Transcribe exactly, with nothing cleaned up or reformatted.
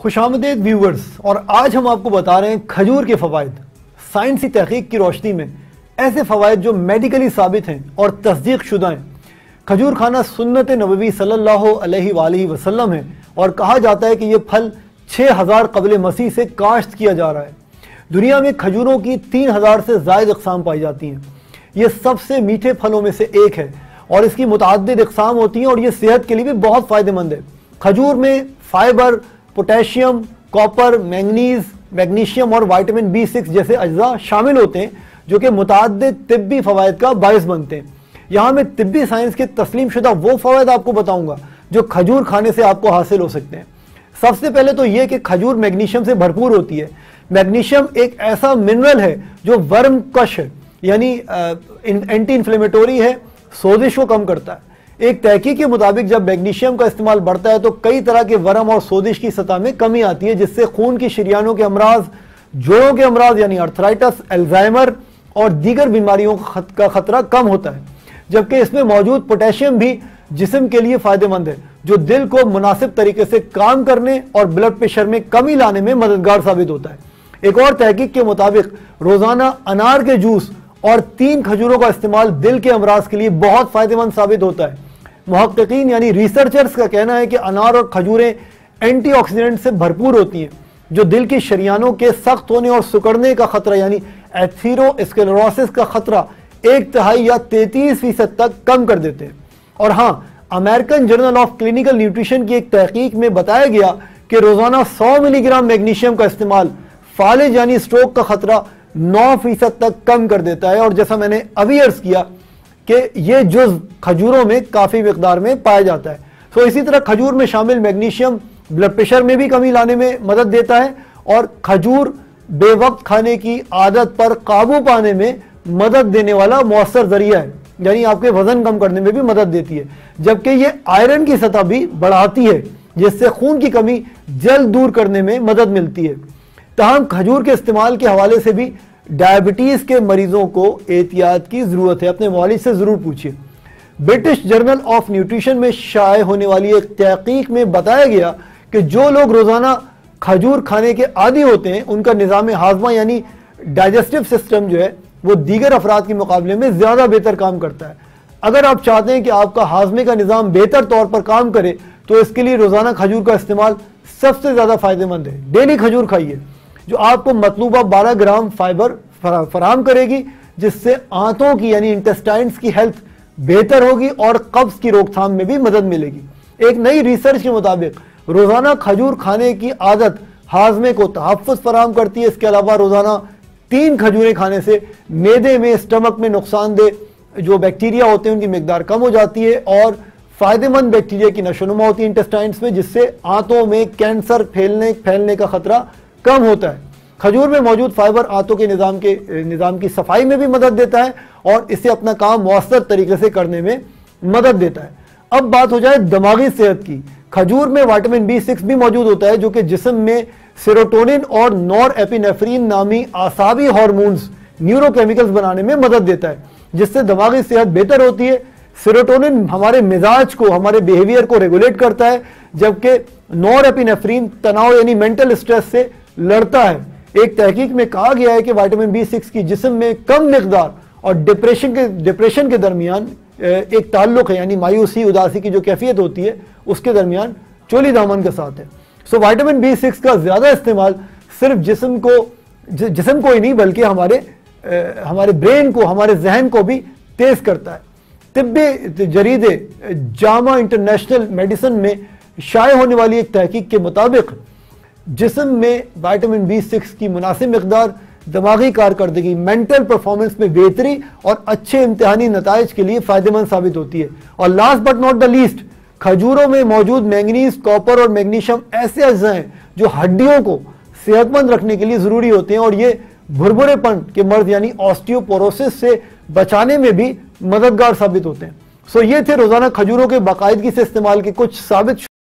खुशामदीद viewers, और आज हम आपको बता रहे हैं खजूर के फ़वाइद। साइंसी तहकीक की रोशनी में ऐसे फ़वाइद जो मेडिकली साबित हैं और तस्दीक शुदा हैं। खजूर खाना सुन्नत नबवी सल्लल्लाहु अलैहि वसल्लम है और कहा जाता है कि यह फल छः हज़ार कबल मसीह से काश्त किया जा रहा है। दुनिया में खजूरों की तीन हज़ार से ज़ायद इक़साम पाई जाती हैं। ये सबसे मीठे फलों में से एक है और इसकी मुतअद्दिद इक़साम होती हैं और ये सेहत के लिए भी बहुत फ़ायदेमंद है। खजूर में fibre, potassium, copper, manganese, magnesium और विटामिन बी सिक्स जैसे अज्जा शामिल होते हैं जो कि मुतअद्दिद तिब्बी फ़वाइद का बायस बनते हैं। यहाँ मैं तिब्बी साइंस के तस्लीम शुदा वो फ़वाइद आपको बताऊँगा जो खजूर खाने से आपको हासिल हो सकते हैं। सबसे पहले तो ये कि खजूर मैग्नीशियम से भरपूर होती है। मैग्नीशियम एक ऐसा मिनरल है जो वर्म कश है, यानी एंटी इन्फ्लेमेटोरी है, सोजिश को कम करता है। एक तहकीक के मुताबिक जब मैग्नीशियम का इस्तेमाल बढ़ता है तो कई तरह के वर्म और सोजिश की सतह में कमी आती है, जिससे खून की शरीयानों के अमराज, जोड़ों के अमराज यानी अर्थराइटिस, अल्जाइमर और दीगर बीमारियों का खतरा कम होता है। जबकि इसमें मौजूद पोटेशियम भी जिस्म के लिए फ़ायदेमंद है, जो दिल को मुनासिब तरीके से काम करने और ब्लड प्रेशर में कमी लाने में मददगार साबित होता है। एक और तहकीक के मुताबिक रोज़ाना अनार के जूस और तीन खजूरों का इस्तेमाल दिल के अमराज के लिए बहुत फ़ायदेमंद साबित होता है। मुहक्किकीन यानी रिसर्चर्स का कहना है कि अनार और खजूरें एंटीऑक्सीडेंट से भरपूर होती हैं जो दिल की शरियानों के सख्त होने और सिकुड़ने का खतरा यानी एथेरोस्क्लेरोसिस का खतरा एक तिहाई या तैंतीस फीसद तक कम कर देते हैं। और हाँ, American Journal of Clinical Nutrition की एक तहकीक में बताया गया कि रोज़ाना सौ मिलीग्राम मैग्नीशियम का इस्तेमाल फालिज यानी स्ट्रोक का खतरा नौ फीसद तक कम कर देता है। और जैसा मैंने अभी अर्ज किया कि यह जुज़ खजूरों में काफ़ी मिकदार में पाया जाता है। तो इसी तरह खजूर में शामिल मैग्नीशियम ब्लड प्रेशर में भी कमी लाने में मदद देता है और खजूर बेवक्त खाने की आदत पर काबू पाने में मदद देने वाला मौसर जरिया है, यानी आपके वजन कम करने में भी मदद देती है। जबकि ये आयरन की सतह भी बढ़ाती है, जिससे खून की कमी जल्द दूर करने में मदद मिलती है। तमाम खजूर के इस्तेमाल के हवाले से भी डायबिटीज़ के मरीजों को एहतियात की ज़रूरत है। अपने वालिद से ज़रूर पूछिए। ब्रिटिश जर्नल ऑफ न्यूट्रिशन में शाये होने वाली एक तहकीक में बताया गया कि जो लोग रोज़ाना खजूर खाने के आदी होते हैं उनका निज़ाम हाजमा यानी डाइजेस्टिव सिस्टम जो है वो दीगर अफराद के मुकाबले में ज़्यादा बेहतर काम करता है। अगर आप चाहते हैं कि आपका हाजमे का निज़ाम बेहतर तौर पर काम करे तो इसके लिए रोज़ाना खजूर का इस्तेमाल सबसे ज़्यादा फ़ायदेमंद है। डेली खजूर खाइए जो आपको मतलूबा बारह ग्राम फाइबर फराहम करेगी, जिससे आंतों की यानी इंटेस्टाइन्स की हेल्थ बेहतर होगी और कब्ज़ की रोकथाम में भी मदद मिलेगी। एक नई रिसर्च के मुताबिक रोज़ाना खजूर खाने की आदत हाजमे को तहफ़्फ़ुज़ फराहम करती है। इसके अलावा रोज़ाना तीन खजूरें खाने से मैदे में, स्टमक में नुकसानदेह जो बैक्टीरिया होते हैं उनकी मिकदार कम हो जाती है और फ़ायदेमंद बैक्टीरिया की नशोनुमा होती है इंटेस्टाइन्स में, जिससे आंतों में कैंसर फैलने फैलने का खतरा कम होता है। खजूर में मौजूद फाइबर आंतों के निज़ाम के निज़ाम की सफाई में भी मदद देता है और इससे अपना काम मौसर तरीके से करने में मदद देता है। अब बात हो जाए दिमागी सेहत की। खजूर में विटामिन बी सिक्स भी मौजूद होता है जो कि जिस्म में सेरोटोनिन और नॉर एपिनेफ्रिन नामी आसाबी हार्मोन्स, न्यूरोकेमिकल्स बनाने में मदद देता है, जिससे दिमागी सेहत बेहतर होती है। सेरोटोनिन हमारे मिजाज को, हमारे बिहेवियर को रेगुलेट करता है, जबकि नॉर एपिनेफ्रिन तनाव यानी मेंटल स्ट्रेस से लड़ता है। एक तहकीक में कहा गया है कि विटामिन बी सिक्स की जिस्म में कम मिकदार और डिप्रेशन के डिप्रेशन के दरमियान एक ताल्लुक है, यानी मायूसी, उदासी की जो कैफियत होती है उसके दरमियान चोली दामन के साथ है। सो विटामिन बी सिक्स का ज़्यादा इस्तेमाल सिर्फ जिस्म को जिस्म को ही नहीं बल्कि हमारे आ, हमारे ब्रेन को, हमारे जहन को भी तेज़ करता है। तिब्बी जरीदे जामा इंटरनेशनल मेडिसिन में शाये होने वाली एक तहकीक के मुताबिक जिस्म में विटामिन बी सिक्स की मुनासिब मिकदार दिमागी कारकर्दगी, मेंटल परफॉर्मेंस में बेहतरी और अच्छे इम्तिहानी नताइज के लिए फ़ायदेमंद साबित होती है। और last but not the least, खजूरों में मौजूद मैंगनीज, कॉपर और मैग्नीशियम ऐसे अज्जा हैं जो हड्डियों को सेहतमंद रखने के लिए ज़रूरी होते हैं और ये भुरभुरेपन के मर्ज यानी ऑस्टियोपोरोसिस से बचाने में भी मददगार साबित होते हैं। सो ये थे रोज़ाना खजूरों के बाकायदगी से इस्तेमाल के कुछ साबित